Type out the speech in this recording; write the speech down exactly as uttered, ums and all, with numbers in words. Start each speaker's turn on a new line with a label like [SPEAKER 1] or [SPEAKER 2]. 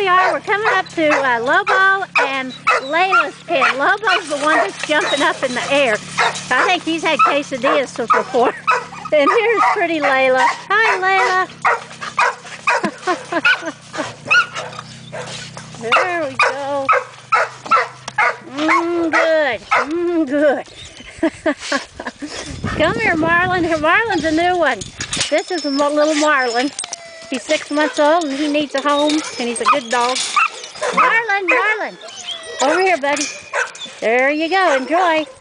[SPEAKER 1] we are. We're coming up to uh, Lobo and Layla's pen. Lobo's the one that's jumping up in the air. I think he's had quesadillas before. And here's pretty Layla. Hi, Layla. There we go. Mmm, good. Mmm, good. Come here, Marlin. Here, Marlin's a new one. This is a little Marlin. He's six months old and he needs a home, and he's a good dog. Marlin, Marlin. Over here, buddy. There you go. Enjoy.